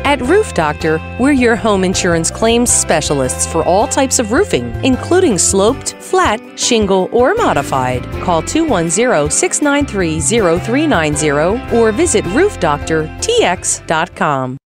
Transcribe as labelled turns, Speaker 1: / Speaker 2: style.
Speaker 1: At Roof Doctor, we're your home insurance claims specialists for all types of roofing, including sloped, flat, shingle, or modified. Call 210-693-0390 or visit roofdoctortx.com.